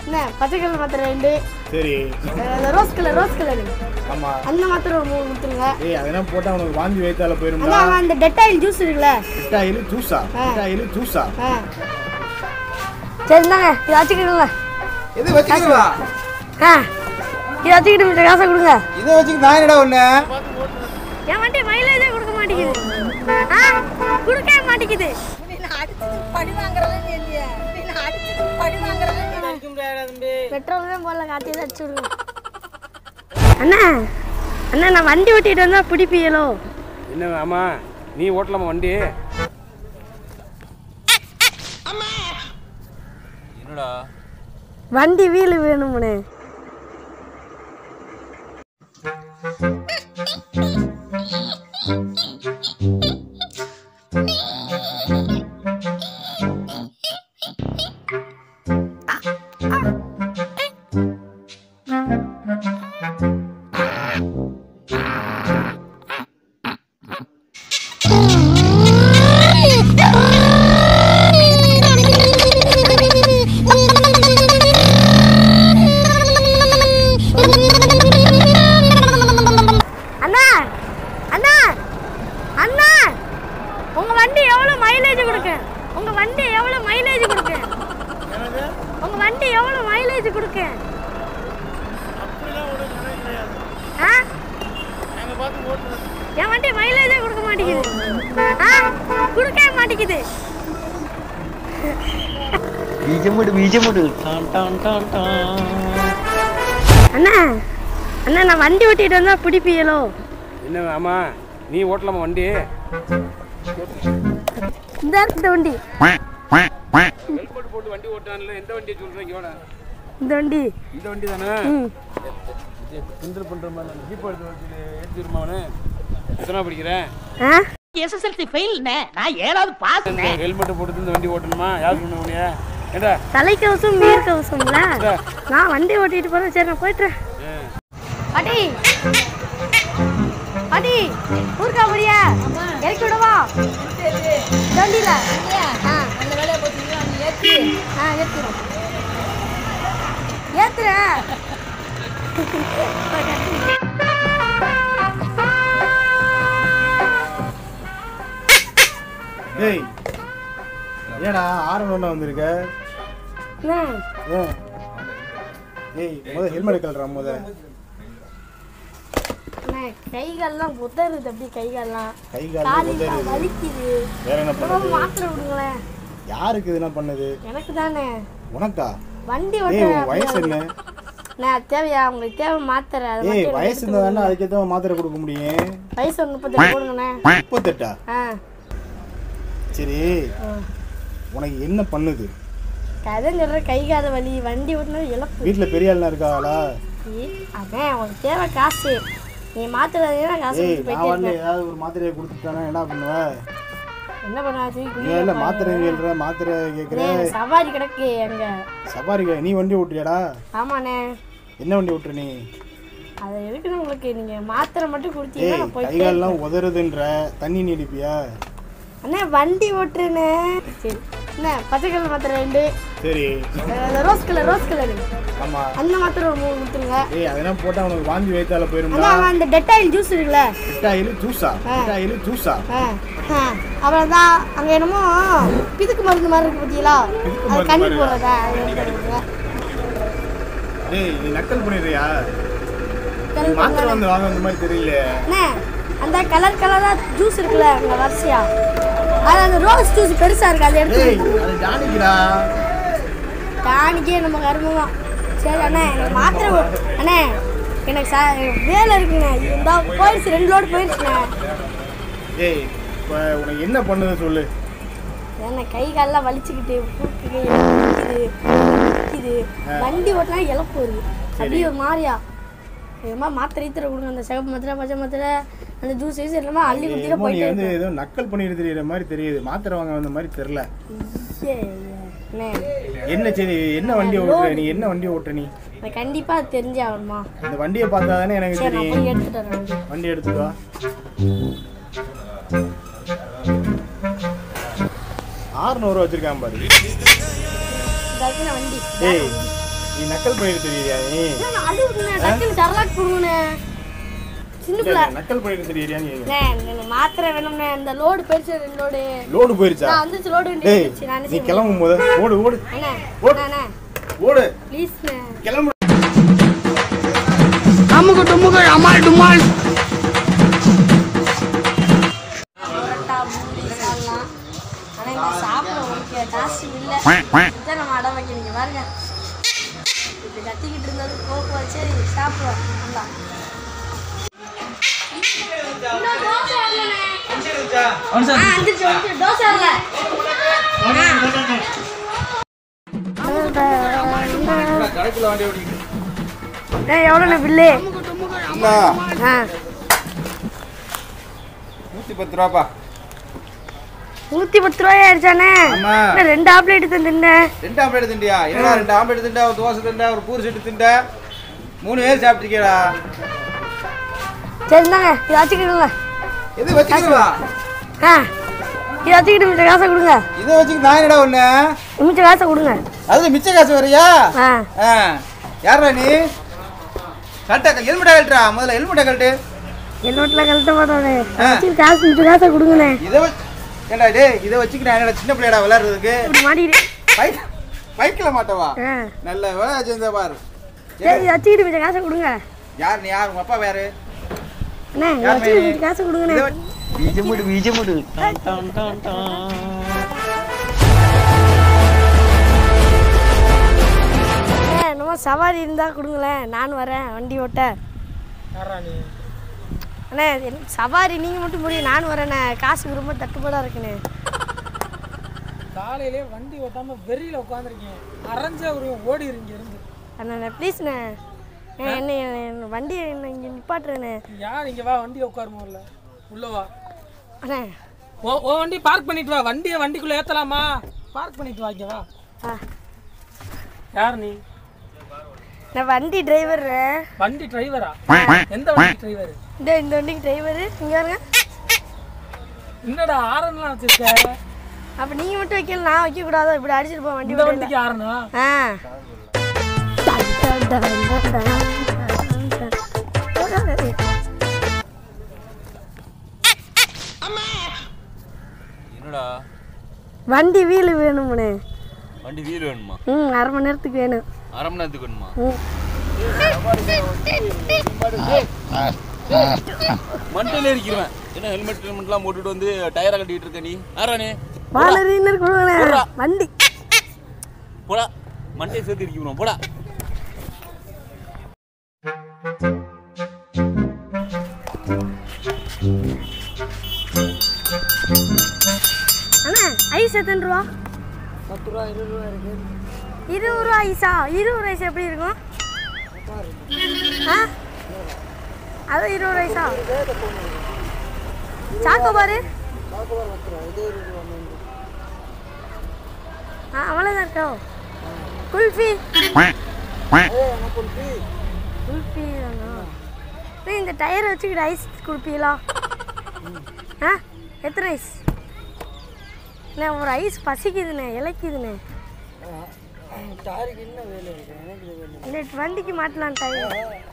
என்ன பச்சை கலர் மாத்திரை 2. சரி. Rose colour. ஆமா. அந்த மாத்திரை 3 கொடுத்துருங்க. ஏய் அதெல்லாம் போட்டா உனக்கு வாந்தி வைத்தால போயிரும்டா. அதான் அந்த டெட்டாயில் ஜூஸ் இருக்குல. டெட்டாயில் ஜூஸா? சரி இந்தாங்க இத வச்சுக்கிடுங்க. இது வச்சுக்கிடுவா? இத வச்சுக்கிட்டு காசை கொடுங்க. இத வச்சுக்கிட்டு நான் என்னடா ஒண்ணு? ஏன் வண்டி மைலேஜே கொடுக்க மாட்டேங்குது. கொடுக்கவே மாட்டேங்குது. நான் அடிச்சு படி வாங்குறேன்னு இல்லையா? நான் அடிச்சு படி வாங்குறேன்னு அடிக்க முடியாதா தம்பி? பெட்ரோல் தான் போல காட்டி அடிச்சு விடுங்க. அண்ணா நான் வண்டி ஓட்டிட்டு வந்தா பிடிப்பீங்களோ? என்ன ஆமா நீ ஓட்டலாமா வண்டி? என்னடா வண்டி வீல் வேணும்னே. என் வண்டி மைலேஜே கொடுக்க மாட்டேங்குது. கொடுக்கவே மாட்டேங்குது. அண்ணா நான் வண்டி ஓட்டிட்டு வந்தா பிடிப்பீங்களோ? என்ன ஆமா நீ ஓட்டலாமா வண்டி? இந்த வண்டி ஹெல்மெட் போட்டு வண்டி ஓட்டானல எந்த வண்டியை சொல்றீங்க? இந்த வண்டி தானே? கிண்டல் பண்ற மாதிரி ஜீப் எடுத்துருமாவனே. எத்தனை படிக்கிறேன்? எஸ்எஸ்எல்சி ஃபெயில்னே. நான் 7வது பாஸ்னே. ஹெல்மெட் போட்டு இந்த வண்டி ஓட்டணுமா? யார் சொன்ன உனிய? ஏண்டா தலைக்கவசம் நீர்க்கவசம்ல. நான் வண்டி ஓட்டிட்டு போறேன். சரி நான் போயிட்டுறேன். பாட்டி ஊர்க்கா போறியா? இறக்கி விடவா? வண்டியில அந்த வேலையை போட்டு நீ ஏத்தி ஏத்துறேன். ஏய் ஏடா ஆரம்பம் வந்திருக்க? ஏய் முதல்ல ஹெல்மெட் கழட்டுறா முதல்ல. கைகால்லாம் உதறுது. அப்படி கைகால்லாம் வலிக்குது. வேற என்ன பண்ணுது? மாத்திரை விடுங்களேன். யாருக்கு இதெல்லாம் பண்ணுது? எனக்கு தானே. உனக்கா? வண்டி ஓட்ட வயசு என்ன? நான் தேவையா? உங்களுக்கு தேவை மாத்திரை? ஏய் வயசு இருந்தா தானே அதுக்கேற்ற மாத்திரை கொடுக்க முடியும். வயசு 38 கொடுங்கண்ணே. 38? சரி உனக்கு என்ன பண்ணுது? கதை சொல்ற கை காத வலி. வண்டி ஓட்டுனது இழப்பு. வீட்டில் பெரிய ஆள்லாம் இருக்காங்களா? அதான் உனக்கு தேவை காசு. நீ மாத்திரை காசு போயிட்டு ஏதாவது ஒரு மாத்திரையை கொடுத்துட்டானா என்ன பண்ணுவ? என்ன பண்ணாச்சு? இல்ல மாத்திரை கேட்குற மாத்திரை கேட்குறேன். சவாரி கிடக்கு எங்க சவாரி. நீ வண்டி ஓட்டுறியாடா? ஆமாண்ணே. என்ன வண்டி ஓட்டுற நீ? அது இருக்குன்னு உங்களுக்கு நீங்க மாத்திரை மட்டும் கொடுத்தீங்கன்னா நான் போயிட்டு. கைகாலெல்லாம் உதறுதுன்ற தண்ணி நீடிப்பியா? அண்ணா வண்டி ஓட்டுறேனே. சரி என்ன பச்சை கலர் மாத்திரை 2. சரி. Rose colour. ஆமா. அந்த மாத்திரை 3 கொடுத்துருங்க. ஏய் அதெல்லாம் போட்டா உனக்கு வாந்தி வைத்தால போயிரும்டா. அதான் அந்த டெட்டாயில் ஜூஸ் இருக்குல. டெட்டாயில் ஜூஸா? அப்புறம் தான் அங்க என்னமோ பிதுக்கு மருந்து மாதிரி இருக்கு பாத்தீங்களா? அது கண்ணி போடுறதா? ஏய் நீ நக்கல் பண்ணிடுறியா? மாத்திரை வந்து வாங்க அந்த மாதிரி தெரியல. அண்ணே அந்த கலரா ஜூஸ் இருக்குல்ல அங்க வரிசையா. அது அந்த ரோஸ் ஜூஸ் பெருசா இருக்கு. அதை எடுத்து. அது டானிக்குடா. டானிக்கே நம்ம கருமமா. சரி அண்ணே எனக்கு மாத்திரை அண்ணே எனக்கு வேலை இருக்குண்ணே. இந்த போயிடுச்சு 2 லோடு போயிடுச்சுண்ணே. ஏய் உனக்கு என்ன பண்ணுது சொல்லு. என்ன கை காலெல்லாம் வலிச்சுக்கிட்டு கூப்பிட்டு வண்டி ஓட்டினா இழப்பு வருது. அப்படியே ஒரு மாதிரியா மாத்திரை ஈத்திர கொடுங்க. அந்த சிகப்பு மாத்திரை பச்சை மாத்திரை அந்த ஜூஸ் எல்லாமே அள்ளி குடிச்சிட்டு போயிட்டு வந்து ஏதோ நக்கல் பண்ணிட்டு தெரியுற மாதிரி தெரியுது. மாத்திரை வாங்க வந்த மாதிரி தெரியல. என்ன சரி என்ன வண்டி ஓட்டுற நீ? என்ன வண்டி ஓட்டுற நீ? கண்டிப்பா தெரிஞ்சே ஆகணுமா? இந்த வண்டியை பார்த்தா தானே எனக்கு தெரியும். வண்டி எடுத்துட்டு வா. 600 ரூபா வச்சிருக்கான் பாரு. வண்டி. ஏய் நீ நக்கல் பண்ணிட்டு தெரியுறியா நீ? நான் அழுவுனே டக்குனு சரலாட் போடுனே. சின்ன பிள்ளை நக்கல் பண்ணிட்டு தெரியுறியா நீ? நான் மாத்திரை வேணும்னே. இந்த லோடு பெருசு ரெண்டு லோடு போயிருச்சா? நான் வந்து லோடு வந்துச்சு. நான் நீ கிளம்பும் போது ஓடு அண்ணே அண்ணே ஓடு ப்ளீஸ்ண்ணே. கிளம்பு. அமுக்கு டுமுக்கு அமால் டுமால். ஆனால் இந்த சாப்பிட உங்களுக்கு டாஸ்ட் இல்லை. இதான் நம்ம அடம் வைக்கிறீங்க பாருங்க. இப்படி கத்திக்கிட்டு இருந்தது போக்குவா. சரி சாப்பிடுவோம். நல்லா தோசை வரலண்ணே. தோசை வரல. எவ்வளோண்ணே பில்லு? 110 ரூபாப்பா. 110 ரூபாய் ஆயிடுச்சானே? 2 ஆம்லேட் தின்னேன். 2 ஆம்லேட் திண்டியா? என்னடா 2 ஆம்லேட் திண்டா, ஒரு தோசை திண்டா, ஒரு பூரி செட்டு திண்டா, 3 பேர் சாப்பிட்டுருக்கேடா. சரி இந்தாங்க இதை வச்சுக்கிடுங்க. எது வச்சுக்கிறதா? இதை வச்சுக்கிட்டு மிச்ச காசை கொடுங்க. இதை வச்சுக்கிட்டு நான் என்னடா ஒண்ணு? மிச்ச காசை கொடுங்க. அதுல மிச்ச காசு வரையா? யாரா நீ? கரெக்டா ஹெல்மெட்டா கழட்டுறா. முதல்ல ஹெல்மெட்டா கழட்டு. ஹெல்மெட்ல கழட்ட மாட்டானே. காசு மிச்ச காசை கொடுங்கண்ணே. ஏண்டா டேய், இதை வச்சுக்கிட்டு என்னடா சின்ன பிள்ளைடா விளையாடுறதுக்கு? இப்படி மாட்டிக்கிட்டு பைக்கில் மாட்டவா? நல்ல வேலை வச்சிருந்தா பாரு. சரி வச்சுக்கிட்டு மிச்ச காசை கொடுங்க. யார் நீ? யார் உங்க அப்பா? வேறு அண்ணே வச்சுக்கிட்டு மிச்ச காசை கொடுங்கண்ணே. பீஜமுடு என்னமோ சவாரி இருந்தா கொடுங்களேன். நான் வரேன் வண்டி ஓட்ட. அண்ணே சவாரி நீங்கள் மட்டும் முடியும். நான் வரேண்ணே. காசுக்கு ரொம்ப தட்டுப்பாடாக இருக்குண்ணே. காலையிலே வண்டி ஓட்டாம வெறியில உட்காந்துருக்கேன். அரைஞ்ச ஒரு ஓடிடுங்க இருந்து. அண்ணே ப்ளீஸ்ண்ணே. என்ன வண்டி என்ன இங்கே நிப்பாட்டுறேண்ணே. யார் இங்கே வா, வண்டி உட்காருமா இல்லை உள்ள வா. அண்ணே ஓ வண்டி பார்க் பண்ணிட்டு வா. வண்டிக்குள்ள ஏத்தலாமா? பார்க் பண்ணிட்டு வா. இங்கே வா. யார் நீ? நான் வண்டி டிரைவர். வண்டி டிரைவரா? எந்த வண்டி டிரைவர்? இந்த வண்டிக்கு டிரைவர். இங்கே வருங்க. என்னடா ஆரன்லாம் வச்சிருக்க? அப்போ நீங்கள் மட்டும் வைக்கல, நான் வைக்கக்கூடாதோ? இப்படி அடிச்சுட்டு போ வண்டி. இந்த வண்டிக்கு ஆரனா? என்னடா வண்டி வீல் வேணும்ண்ணே. வண்டி வீல் வேணுமா? 1/2 மணி நேரத்துக்கு வேணும். 1/2 மணி நேரத்துக்கு வேணுமா? மண்டையில இருக்கிறேன். என்ன ஹெல்மெட்லாம் போட்டுட்டு வந்து டயரை கட்டிட்டு இருக்க நீ? யாரானே? வாலரினர் கொடுங்க வண்டி. போடா, மண்டையை சேர்த்து இருக்கிறோம். போடா. அண்ணா ஐஸ் எத்தனை ரூபா? 10 ரூபா 20 ரூபா இருக்கு. 20 ரூபா ஐஸா? 20 ரூபா ஐஸ் எப்படி இருக்கும்? அது 20 ரூபா ஐஸா? சாக்கோபாரு அவ்வளோதான் இருக்கோ? குல்ஃபி குல்ஃபி தானா? இந்த டயரை வச்சுக்கிட்டு ஐஸ் குல்ஃபீலா? எத்தனை ஐஸ்? ஒரு ஐஸ் பசிக்குதுண்ணே, இலைக்குதுண்ணே. இந்த வண்டிக்கு மாட்டலாம் டயர்.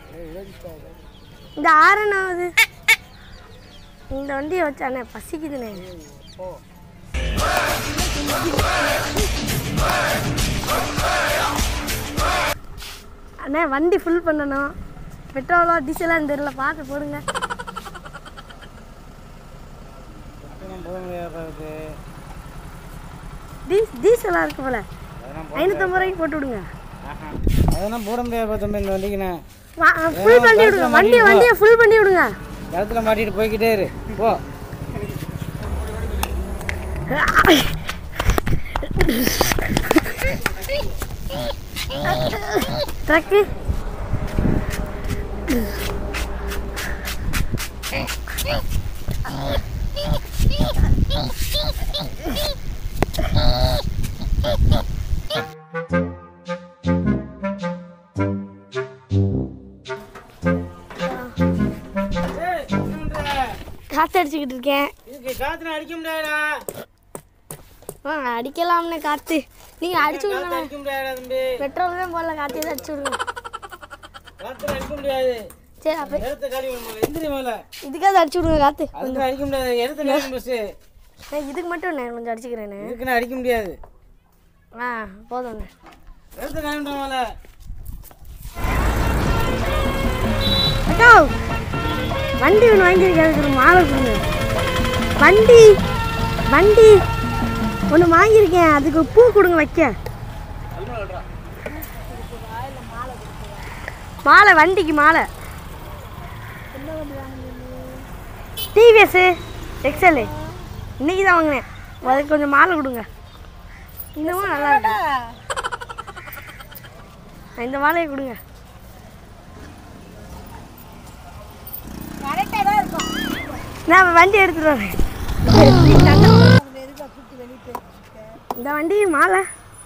இந்த ஆறனாவது இந்த வண்டியை வச்சானே பசிக்குதுண்ணே. அண்ணே வண்டி ஃபுல் பண்ணணும். பெட்ரோலோ டீசலாக தெரியல, பார்த்து போடுங்க. டீசலாக இருக்கு போல. 550 ரூபாய்க்கு போட்டு விடுங்க. அதெல்லாம் போட முடியாது தம்பி. இந்த வண்டிக்குண்ணே ஃபுல் பண்ணி விடுங்க. வண்டியை ஃபுல் பண்ணி விடுங்க. இடத்துல மாட்டிட்டு போய்கிட்டே இரு. போ. ட்ரக்கு காற்று அடிச்சுக்கிட்டு இருக்கேன். காற்று அடிக்க முடியாதா? அடிக்கலாம்னு காற்று நீங்கள் அடிச்சு விடுங்க. அடிக்க முடியாது தம்பி. பெட்ரோல் தான் போடல, காட்டி தான் அடிச்சு விடுங்க. காத்துல அடிக்க முடியாது. சரி அப்போ எடுத்து காலி பண்ணல. எந்திரி மேல. இதுக்காவது அடிச்சு விடுங்க காற்று. அதுக்கு அடிக்க முடியாது. எடுத்து காலி பஸ். இதுக்கு மட்டும் நான் கொஞ்சம் அடிச்சுக்கிறேன்னு. இதுக்குன்னு அடிக்க முடியாது. போதும். எடுத்து காலி பண்ண மேல. அக்கா வண்டி ஒன்று வாங்கியிருக்கேன், மாலை கொடுங்க. வண்டி ஒன்று வாங்கியிருக்கேன், அதுக்கு பூ கொடுங்க வைக்க. மாலை, வண்டிக்கு மாலை. டிவிஎஸ் எக்ஸல் இன்னைக்கு தான் வாங்கினேன், அதுக்கு கொஞ்சம் மாலை கொடுங்க. இன்னமும் நல்லா இருக்கு, இந்த மாலையை கொடுங்க. நான் வண்டி எடுத்துட்டு வரேன். இந்த வண்டி மாலை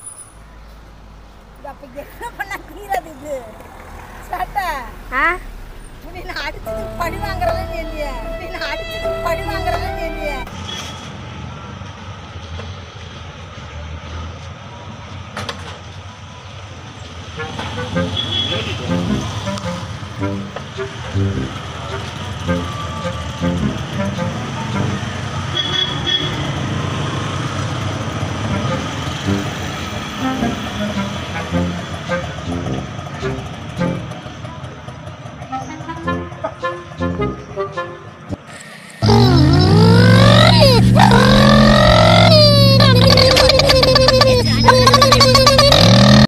என்ன பண்ண கீராது இது சட்டை நான் அடிச்சது படி வாங்குறதுன்னு இல்லையே, அடிச்சது படி வாங்குறதுன்னு இல்லையே.